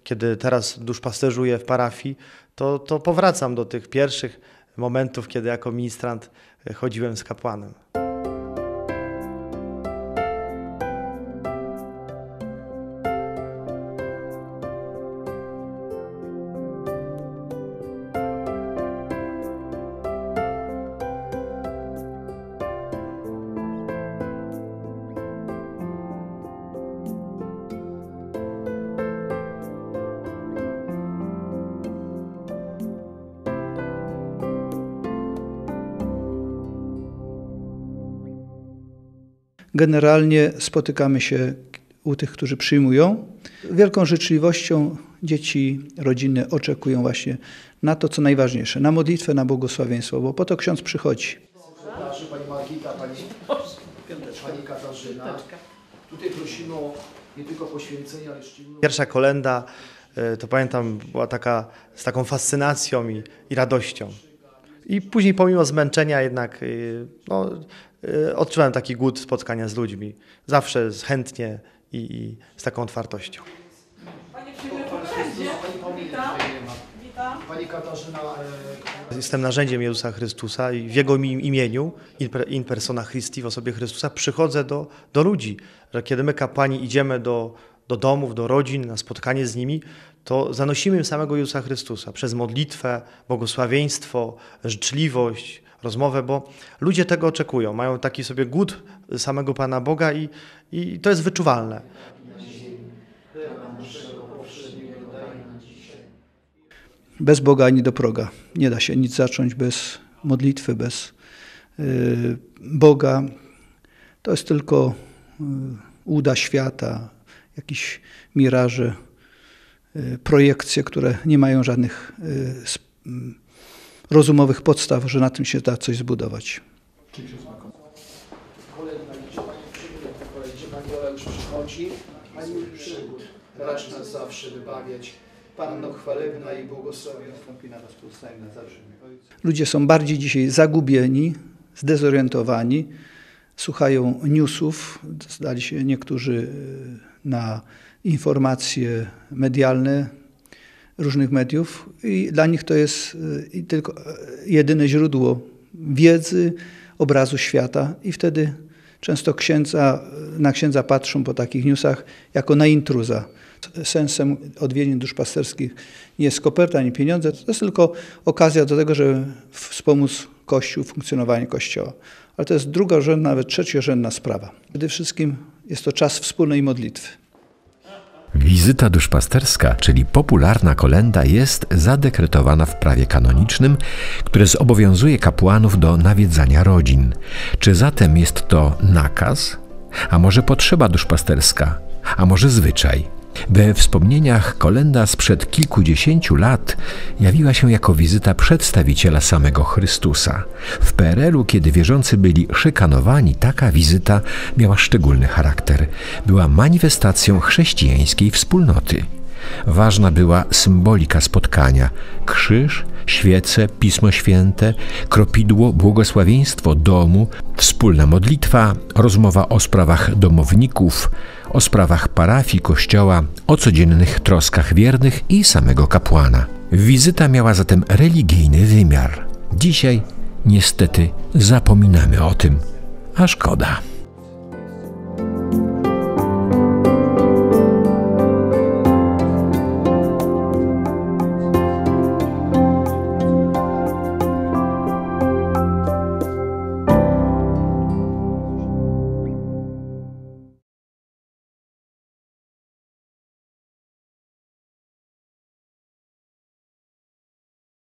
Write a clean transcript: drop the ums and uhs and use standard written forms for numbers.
kiedy teraz duszpasterzuję w parafii, to powracam do tych pierwszych momentów, kiedy jako ministrant chodziłem z kapłanem. Generalnie spotykamy się u tych, którzy przyjmują. Wielką życzliwością dzieci, rodziny oczekują właśnie na to, co najważniejsze, na modlitwę, na błogosławieństwo, bo po to ksiądz przychodzi. Pani Margita, pani Katarzyna. Tutaj prosimy o nie tylko poświęcenie, ale szczególnie... Pierwsza kolenda, to pamiętam, była z taką fascynacją i radością. I później pomimo zmęczenia jednak odczuwałem taki głód spotkania z ludźmi. Zawsze chętnie i z taką otwartością. Pani Katarzyna... Jestem narzędziem Jezusa Chrystusa i w Jego imieniu, in persona Christi, w osobie Chrystusa, przychodzę do ludzi. Że kiedy my kapłani idziemy do domów, do rodzin, na spotkanie z nimi, to zanosimy im samego Jezusa Chrystusa przez modlitwę, błogosławieństwo, życzliwość, rozmowę, bo ludzie tego oczekują. Mają taki sobie głód samego Pana Boga i to jest wyczuwalne. Bez Boga ani do proga. Nie da się nic zacząć bez modlitwy, bez Boga. To jest tylko uda świata, jakieś miraże, projekcje, które nie mają żadnych rozumowych podstaw, że na tym się da coś zbudować. Pani Ola już przychodzi, Pani przygód, racz nas zawsze wybawiać. Panno chwalebna i błogosławiona. Ludzie są bardziej dzisiaj zagubieni, zdezorientowani, słuchają newsów, zdali się niektórzy na informacje medialne różnych mediów i dla nich to jest tylko jedyne źródło wiedzy, obrazu świata i wtedy często na księdza patrzą po takich newsach jako na intruza. Sensem odwiedzin duszpasterskich nie jest koperta, ani pieniądze, to jest tylko okazja do tego, żeby wspomóc Kościół, funkcjonowanie Kościoła. Ale to jest drugorzędna, nawet trzeciorzędna sprawa. Przede wszystkim jest to czas wspólnej modlitwy. Wizyta duszpasterska, czyli popularna kolenda, jest zadekretowana w prawie kanonicznym, które zobowiązuje kapłanów do nawiedzania rodzin. Czy zatem jest to nakaz? A może potrzeba duszpasterska? A może zwyczaj? We wspomnieniach kolenda sprzed kilkudziesięciu lat jawiła się jako wizyta przedstawiciela samego Chrystusa. W PRL-u, kiedy wierzący byli szykanowani, taka wizyta miała szczególny charakter. Była manifestacją chrześcijańskiej wspólnoty. Ważna była symbolika spotkania. Krzyż, świece, Pismo Święte, kropidło, błogosławieństwo domu, wspólna modlitwa, rozmowa o sprawach domowników, o sprawach parafii, kościoła, o codziennych troskach wiernych i samego kapłana. Wizyta miała zatem religijny wymiar. Dzisiaj niestety zapominamy o tym, a szkoda.